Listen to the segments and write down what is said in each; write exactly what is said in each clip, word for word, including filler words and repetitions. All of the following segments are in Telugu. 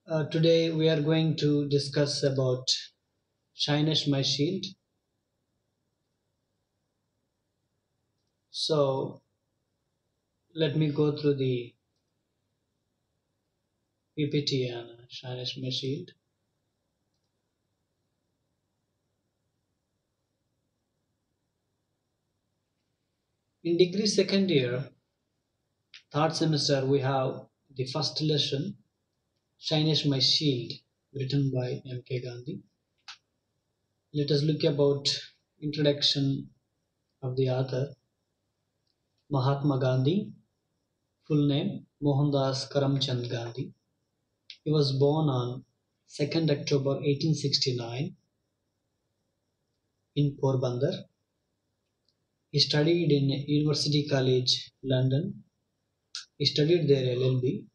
Uh, today we are going to discuss about Shyness My Shield. So let me go through the P P T on Shyness My Shield. In degree second year, third semester, we have the first lesson, Shyness My Shield, written by M K Gandhi. Let us look about introduction of the author, Mahatma Gandhi, full name Mohandas Karamchand Gandhi. He was born on second October eighteen sixty-nine in Porbandar. He studied in University College, London. He studied there L L B.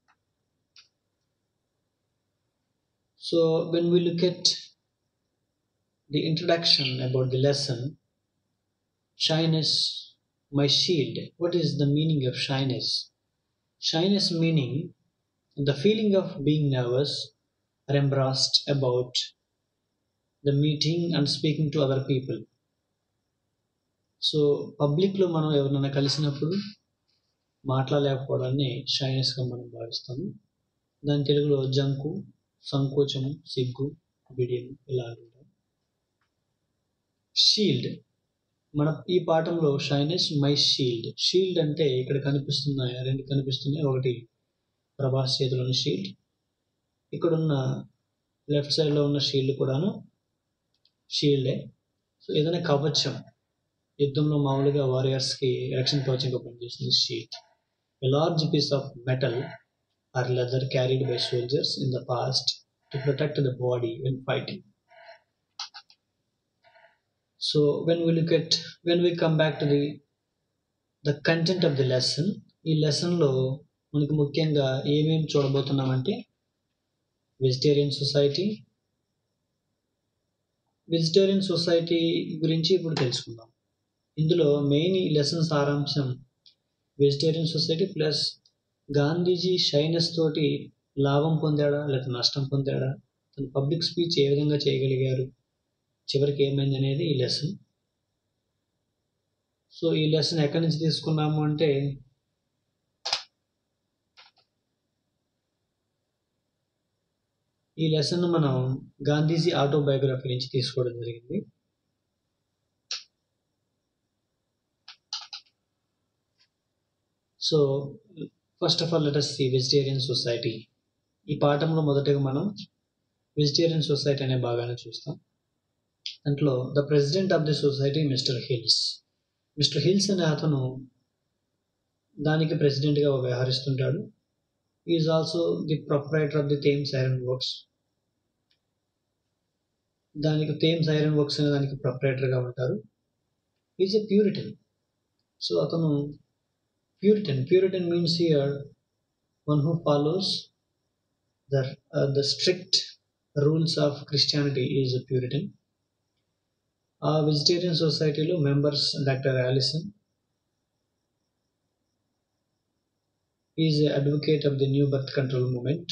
So when we look at the introduction about the lesson, shyness, my shield. What is the meaning of shyness? Shyness meaning the feeling of being nervous or embarrassed about the meeting and speaking to other people. So పబ్లిక్లో మనం ఎవరినైనా కలిసినప్పుడు మాట్లాడలేకపోవడాన్ని షైనెస్గా మనం భావిస్తాము. దాని తెలుగులో జంకు, సంకోచము, సిగ్గు, బిడియం ఇలా అంటుంటాం. షీల్డ్, మన ఈ పాఠంలో షైనెస్ మై షీల్డ్. షీల్డ్ అంటే ఇక్కడ కనిపిస్తున్నాయి, రెండు కనిపిస్తున్నాయి. ఒకటి ప్రభాస్ చేతిలోని షీల్డ్, ఇక్కడున్న లెఫ్ట్ సైడ్లో ఉన్న షీల్డ్ కూడాను షీల్డే. సో ఏదైనా కవచం, యుద్ధంలో మామూలుగా వారియర్స్కి రక్షణ కవచంగా పనిచేస్తుంది shield. A large piece of metal or leather carried by soldiers in the past to protect the body when fighting. So when we look at, when we come back to the the content of the lesson, ఈ లెసన్లో మనకు ముఖ్యంగా ఏమేమి చూడబోతున్నామంటే వెజిటేరియన్ సొసైటీ. వెజిటేరియన్ సొసైటీ గురించి ఇప్పుడు తెలుసుకుందాం. ఇందులో మెయిన్ ఈ లెసన్ సారాంశం vegetarian society plus Gandhiji shyness తోటి లాభం పొందాడా లేక నష్టం పొందాడా, తన పబ్లిక్ స్పీచ్ ఏ విధంగా చేయగలిగారు, చివరికి ఏమైంది అనేది ఈ లెసన్. సో ఈ లెసన్ ఎక్కడి నుంచి తీసుకున్నాము అంటే ఈ లెసన్ మనం గాంధీజీ ఆటోబయోగ్రఫీ నుంచి తీసుకోవడం జరిగింది. So first of all let us see vegetarian society. ఈ పాఠంలో మొదటగా మనం వెజిటేరియన్ సొసైటీ అనే భాగాన్ని చూస్తాం. దాంట్లో the president of the society mister Hills. Mister Hills అనే అతను దానికి ప్రెసిడెంట్గా వ్యవహరిస్తుంటాడు. Is also the proprietor of the Thames iron works. దానికి థేమ్స్ ఐరన్ వర్క్స్ అనే దానికి ప్రొప్రైటర్గా ఉంటారు. Is a puritan. సో అతను puritan. Puritan means here one who follows the the strict rules of Christianity is a puritan. ఆ వెజిటేరియన్ సొసైటీలో members doctor Allison is a advocate of the new birth control moment.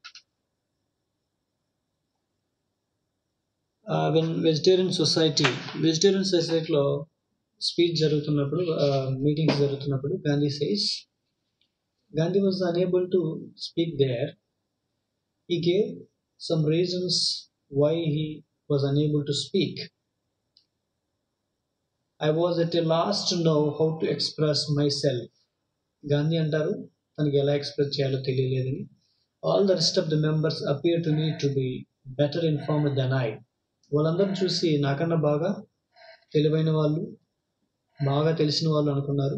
When vegetarian society vegetarian సొసైటీలో స్పీచ్ జరుగుతున్నప్పుడు, మీటింగ్స్ జరుగుతున్నప్పుడు Gandhi says, Gandhi was unable to speak there. He gave some reasons why he was unable to speak. I was at a loss to know how to express myself. Gandhi అంటారు తనకి ఎలా ఎక్స్ప్రెస్ చేయాలో తెలియలేదని. All the rest of the members appear to me to be better informed than I. వాళ్ళందరూ చూసి నాకన్నా బాగా తెలివైన వాళ్ళు, బాగా తెలిసిన వాళ్ళు అనుకున్నారు.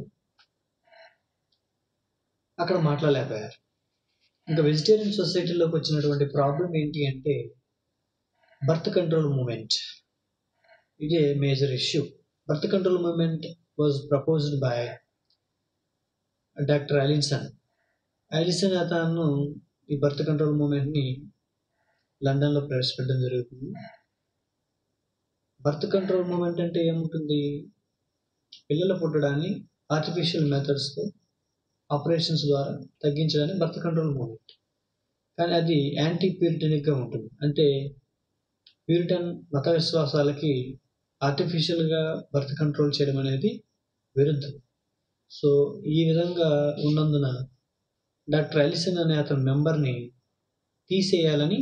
అక్కడ మాట్లాడలేకపోయారు. ఇంకా వెజిటేరియన్ సొసైటీలోకి వచ్చినటువంటి ప్రాబ్లం ఏంటి అంటే బర్త్ కంట్రోల్ మూమెంట్. ఇదే major issue. Birth control movement was proposed by doctor Allison. Allison అతను ఈ బర్త్ కంట్రోల్ మూమెంట్ని లండన్లో ప్రవేశపెట్టడం జరుగుతుంది. బర్త్ కంట్రోల్ మూమెంట్ అంటే ఏముంటుంది, పిల్లలు పుట్టడాన్ని ఆర్టిఫిషియల్ మెథడ్స్తో ఆపరేషన్స్ ద్వారా తగ్గించడానికి బర్త్ కంట్రోల్ మూమెంట్. కానీ అది యాంటీ ప్యూరిటనిక్గా ఉంటుంది. అంటే ప్యూరిటన్ మత విశ్వాసాలకి ఆర్టిఫిషియల్గా బర్త్ కంట్రోల్ చేయడం అనేది విరుద్ధం. సో ఈ విధంగా ఉన్నందున డాక్టర్ ఎలిసన్ అనే అతని మెంబర్ని తీసేయాలని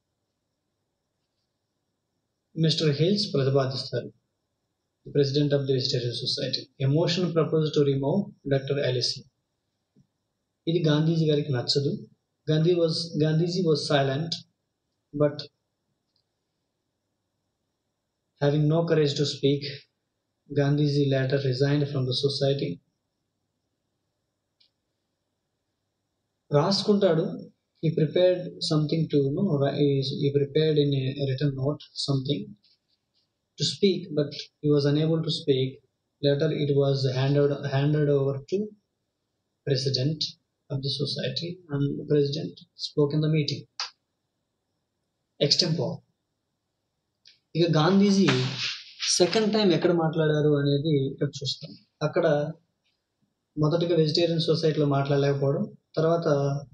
మిస్టర్ హేల్స్ ప్రతిపాదిస్తారు. President of the vegetarian society a motion propose to remove doctor Ellison. ఇది గాంధీజీ గారికి నచ్చదు. Gandhi was Gandhiji was silent, but having no courage to speak, Gandhiji later resigned from the society. రాసుకుంటాడు. He prepared something to you know he prepared in a written note something to speak, but he was unable to speak. Later it was handed handed over to president of the society, and the president spoke in the meeting extempore. ఇక గాంధీజీ సెకండ్ టైం ఎక్కడ మాట్లాడారు అనేది ఇక్కడ చూస్తాం. అక్కడ మొదటిగా వెజిటేరియన్ సొసైటీలో మాట్లాడలేకపోవడం, తర్వాత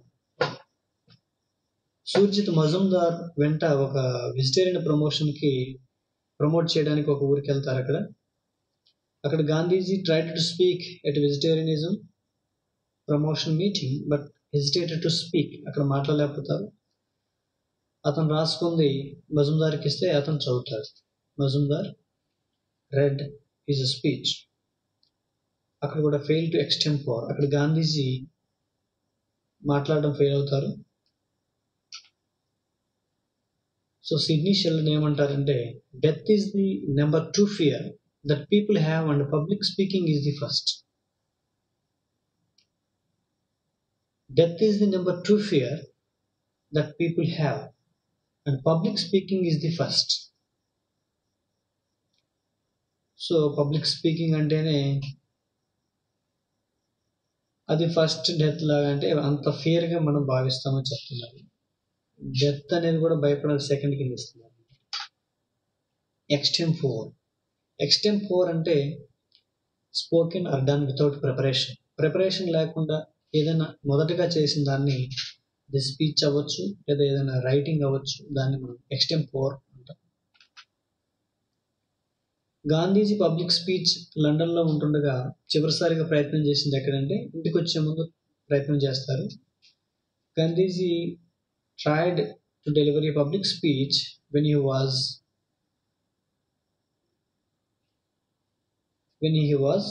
సూర్జిత్ మజుందార్ వెంట ఒక వెజిటేరియన్ ప్రమోషన్కి ప్రమోట్ చేయడానికి ఒక ఊరికి వెళ్తారు. అక్కడ అక్కడ Gandhiji tried to speak at vegetarianism promotion meeting, but hesitated to speak. అక్కడ మాట్లాడలేకపోతారు. అతను రాసుకుంది మజుందార్కి ఇస్తే అతను చదువుతాడు. Majumdar read his a speech. అక్కడ కూడా ఫెయిల్ టు ఎక్స్టెంపోర్. అక్కడ గాంధీజీ మాట్లాడడం ఫెయిల్ అవుతారు. సో సిడ్నీ షెల్డన్ ఏమంటారంటే, death is the number two fear that people have and public speaking is the first. Death is the number two fear that people have and public speaking is the first. So public speaking అంటేనే అది ఫస్ట్ డెత్ లాగా, అంటే అంత ఫియర్గా మనం భావిస్తామని చెప్తున్నారు. డెత్ అనేది కూడా భయపడాలి సెకండ్ కింద ఇస్తున్నారు. ఎక్స్టెంపోర్. ఎక్స్టెంపోర్ అంటే spoken or done without preparation. Preparation లేకుండా ఏదైనా మొదటగా చేసిన దాన్ని, ది స్పీచ్ అవ్వచ్చు లేదా ఏదైనా రైటింగ్ అవ్వచ్చు, దాన్ని మనం ఎక్స్టెంపోర్ అంటాం. గాంధీజీ పబ్లిక్ స్పీచ్ లండన్లో ఉంటుండగా చివరిసారిగా ప్రయత్నం చేసింది ఎక్కడంటే, ఇంటికి వచ్చే ముందు ప్రయత్నం చేస్తారు. Gandhiji tried to deliver a public speech when he was when he was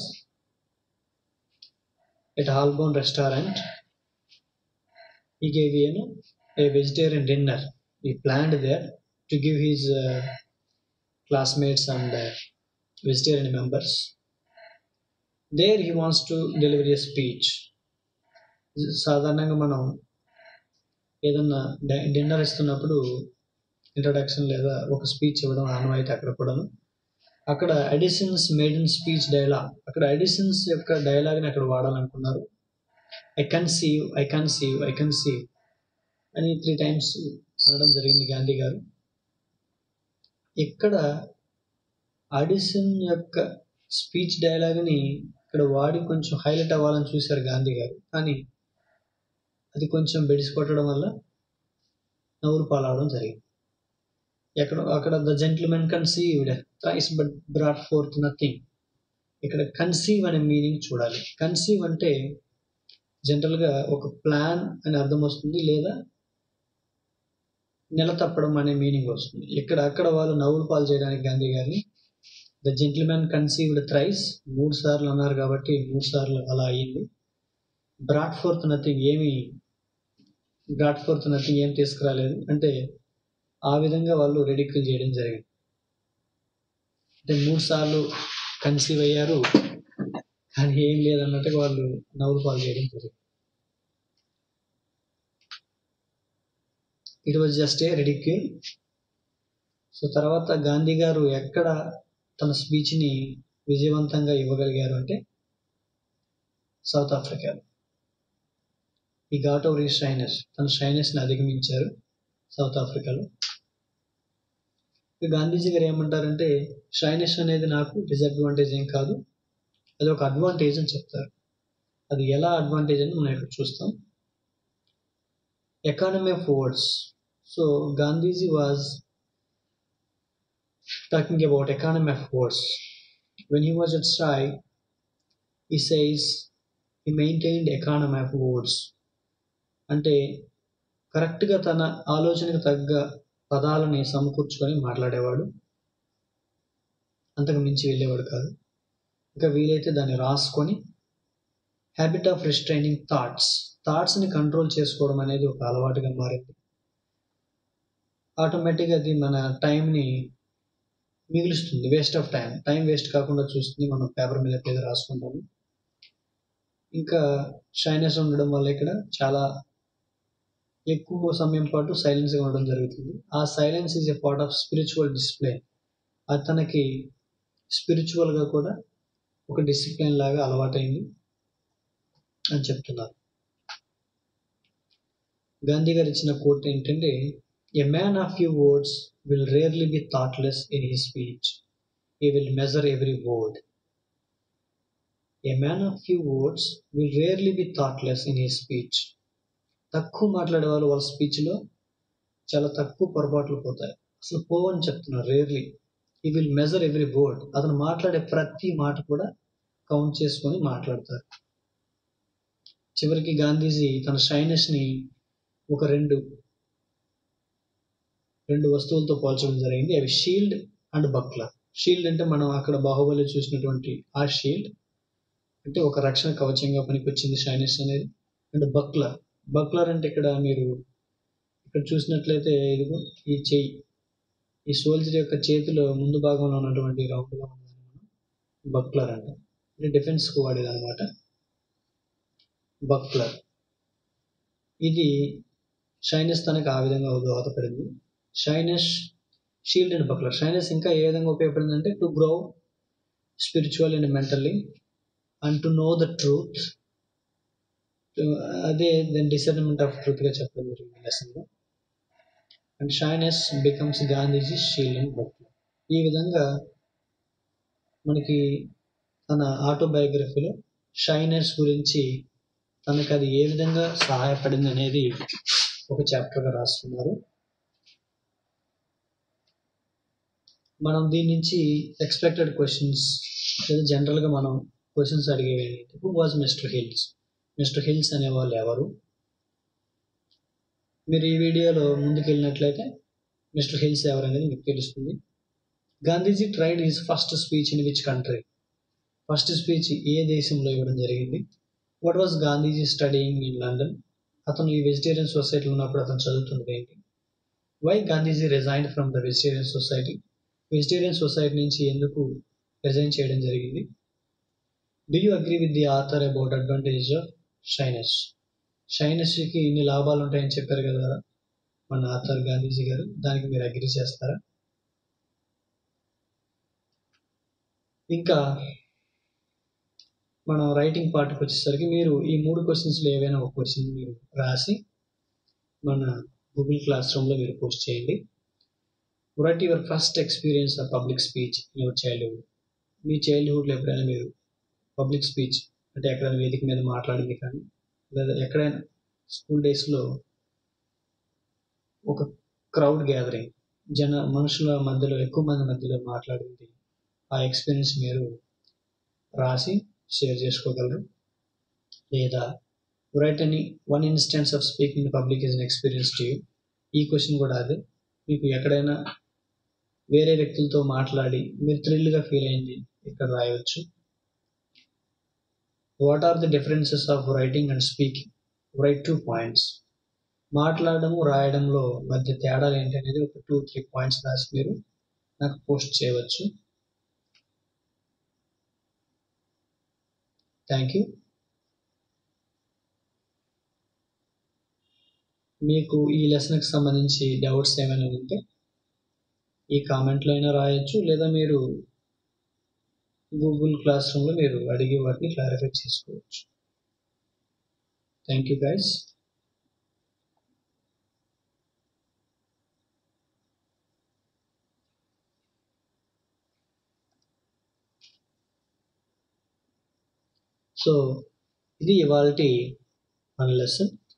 at Holborn restaurant. He gave you know, a vegetarian dinner. He planned there to give his uh, classmates and uh, vegetarian members. There he wants to deliver a speech. సాధారణంగా మనం ఏదన్నా డిన్నర్ ఇస్తున్నప్పుడు ఇంట్రడక్షన్ లేదా ఒక స్పీచ్ ఇవ్వడం ఆనవాయితీ. అక్కడ కూడా అక్కడ ఎడిసన్స్ మేడన్ స్పీచ్ డైలాగ్, అక్కడ ఎడిసన్స్ యొక్క డైలాగ్ని అక్కడ వాడాలనుకున్నారు. I conceive I conceive I conceive అని త్రీ టైమ్స్ అనడం జరిగింది గాంధీ గారు. ఇక్కడ ఆడిసన్ యొక్క స్పీచ్ డైలాగ్ని ఇక్కడ వాడి కొంచెం హైలైట్ అవ్వాలని చూశారు గాంధీ గారు, కానీ అది కొంచెం బెడిసి కొట్టడం వల్ల నవ్వులు పాలవడం జరిగింది. ఎక్కడ అక్కడ the gentleman conceived thrice but brought forth nothing. ఇక్కడ కన్సీవ్ అనే మీనింగ్ చూడాలి. కన్సీవ్ అంటే జనరల్గా ఒక ప్లాన్ అని అర్థం వస్తుంది, లేదా నెల తప్పడం అనే మీనింగ్ వస్తుంది. ఇక్కడ అక్కడ వాళ్ళు నవ్వులు పాలు చేయడానికి గాంధీ గారిని ద జెంటిల్మెన్ కన్సీవ్డ్ థ్రైస్, మూడు సార్లు అన్నారు కాబట్టి మూడు సార్లు అలా అయ్యింది. బ్రాట్ ఫోర్త్ నథింగ్, ఏమి బ్రాట్ ఫోర్త్ నథింగ్ ఏం తీసుకురాలేదు అంటే ఆ విధంగా వాళ్ళు రెడిక్యూల్ చేయడం జరిగింది. అంటే మూడు సార్లు కన్సీవ్ అయ్యారు కానీ ఏం లేదన్నట్టుగా వాళ్ళు నవ్వులు పాలు చేయడం జరిగింది. It was just a ridicule. So తర్వాత గాంధీ గారు ఎక్కడ తన స్పీచ్ని విజయవంతంగా ఇవ్వగలిగారు అంటే సౌత్ ఆఫ్రికాలో. ఈ గాట్ ఓవర్ హిస్ షైనెస్, తన షైనెస్ని అధిగమించారు సౌత్ ఆఫ్రికాలో. గాంధీజీ గారు ఏమంటారంటే, షైనెస్ అనేది నాకు డిసడ్వాంటేజ్ ఏం కాదు, అది ఒక అడ్వాంటేజ్ అని చెప్తారు. అది ఎలా అడ్వాంటేజ్ అని మనం ఇక్కడ చూస్తాం. economy of words. So Gandhiji was talking about economy of words. When he was at Strai, he says he maintained economy of words. అంటే కరెక్ట్గా తన ఆలోచనకు తగ్గ పదాలని సమకూర్చుకొని మాట్లాడేవాడు, అంతకు మించి వెళ్ళేవాడు కాదు. ఇంకా వీలైతే దాన్ని రాసుకొని హ్యాబిట్ ఆఫ్ రిస్ట్రైనింగ్ థాట్స్ థాట్స్ని కంట్రోల్ చేసుకోవడం అనేది ఒక అలవాటుగా మారింది. ఆటోమేటిక్గా అది మన టైంని మిగులుస్తుంది, waste of time time waste కాకుండా చూస్తుంది. మనం పేపర్ మీద పేద రాసుకుంటాము. ఇంకా షైనెస్ ఉండడం వల్ల ఇక్కడ చాలా ఎక్కువ సమయం పాటు సైలెన్స్గా ఉండడం జరుగుతుంది. ఆ silence is a part of spiritual discipline. అతనికి స్పిరిచువల్గా కూడా ఒక డిసిప్లిన్ లాగా అలవాటైంది అని చెప్తున్నారు. గాంధీ గారు ఇచ్చిన కోట్ ఏంటంటే, a man of few words will rarely be thoughtless in his speech, he will measure every word. A man of few words will rarely be thoughtless in his speech. తక్కువ మాట్లాడే వాళ్ళు వాళ్ళ స్పీచ్లో చాలా తక్కువ పొరపాట్లు పోతాయి, అసలు పోవని చెప్తున్నారు. Rarely he will measure every word. అతను మాట్లాడే ప్రతి మాట కూడా కౌంట్ చేసుకొని మాట్లాడతారు. చివరికి గాంధీజీ తన షైనెస్ని ఒక రెండు రెండు వస్తువులతో పోల్చడం జరిగింది. అవి షీల్డ్ అండ్ బక్లర్. షీల్డ్ అంటే మనం అక్కడ బాహుబలి చూసినటువంటి ఆ షీల్డ్, అంటే ఒక రక్షణ కవచంగా పనికొచ్చింది షైనెస్ అనేది. అండ్ బక్లర్ బక్లర్ అంటే ఇక్కడ మీరు ఇక్కడ చూసినట్లయితే ఇదిగో ఈ చెయ్యి, ఈ సోల్జర్ యొక్క చేతిలో ముందు భాగంలో ఉన్నటువంటి రౌండ్గా ఉన్నది మనం బక్లర్ అంట. అంటే డిఫెన్స్కు వాడేది అనమాట బక్లర్. ఇది షైనెస్ తనకు ఆ విధంగా దోహదపడింది. Shyness, shield and buckler. Shyness ఇంకా ఏ విధంగా ఉపయోగపడింది అంటే to grow spiritual and mentally and to know the truth. అదే దెన్ డిసర్న్మెంట్ ఆఫ్ ట్రూత్గా చెప్పడం జరిగింది లెసన్లో. And shyness becomes Gandhiji shield and buckler. ఈ విధంగా మనకి తన ఆటోబయోగ్రఫీలో షైనెస్ గురించి తనకు అది ఏ విధంగా సహాయపడింది అనేది ఒక చాప్టర్గా రాస్తున్నారు. మనం దీని నుంచి ఎక్స్పెక్టెడ్ క్వశ్చన్స్ లేదా జనరల్గా మనం క్వశ్చన్స్ అడిగేవి ఏంటంటే, who was mister Hills? Mister Hills అనేవాళ్ళు ఎవరు? మీరు ఈ వీడియోలో ముందుకు వెళ్ళినట్లయితే మిస్టర్ హిల్స్ ఎవరు అనేది మీకు తెలుస్తుంది. Gandhiji tried his first speech in which country? First speech ఏ దేశంలో ఇవ్వడం జరిగింది? What was Gandhiji studying in London? అతను ఈ వెజిటేరియన్ సొసైటీలో ఉన్నప్పుడు అతను చదువుతున్నది ఏంటి? Why Gandhiji resigned from the vegetarian society? Vegetarian society నుంచి ఎందుకు రిజైన్ చేయడం జరిగింది? Do you agree with the author about advantage of shyness? షైనెస్కి ఇన్ని లాభాలు ఉంటాయని చెప్పారు కదా మన ఆథర్ గాంధీజీ గారు, దానికి మీరు అగ్రీ చేస్తారా? ఇంకా మనం రైటింగ్ పార్ట్కి వచ్చేసరికి మీరు ఈ మూడు క్వశ్చన్స్లో ఏవైనా ఒక క్వశ్చన్ మీరు రాసి మన గూగుల్ క్లాస్ రూమ్లో మీరు పోస్ట్ చేయండి. Write your first experience of public speech in your childhood. మీ చైల్డ్హుడ్లో ఎప్పుడైనా మీరు పబ్లిక్ స్పీచ్ అంటే ఎక్కడైనా వేదిక మీద మాట్లాడింది కానీ, లేదా ఎక్కడైనా స్కూల్ డేస్లో ఒక క్రౌడ్ గ్యాదరింగ్, జన మనుషుల మధ్యలో ఎక్కువ మంది మధ్యలో మాట్లాడింది, ఆ ఎక్స్పీరియన్స్ మీరు రాసి షేర్ చేసుకోగలరు. లేదా write any one instance of speaking in public is an experience to you. ఈ క్వశ్చన్ కూడా అదే, మీకు ఎక్కడైనా వేరే వ్యక్తులతో మాట్లాడి మీరు థ్రిల్గా ఫీల్ అయింది ఇక్కడ రాయవచ్చు. What are the differences of writing and speaking? Write two points. మాట్లాడము రాయడంలో మధ్య తేడాలు ఏంటి అనేది ఒక టూ త్రీ పాయింట్స్ రాసి మీరు నాకు పోస్ట్ చేయవచ్చు. Thank you. మీకు ఈ లెసన్కి సంబంధించి డౌట్స్ ఏమైనా ఉంటే ఈ కామెంట్లో అయినా రాయొచ్చు, లేదా మీరు గూగుల్ క్లాస్ రూమ్లో మీరు అడిగి వాటిని క్లారిఫై చేసుకోవచ్చు. Thank you guys. సో ఇది ఇవాల్టి మన లెసన్.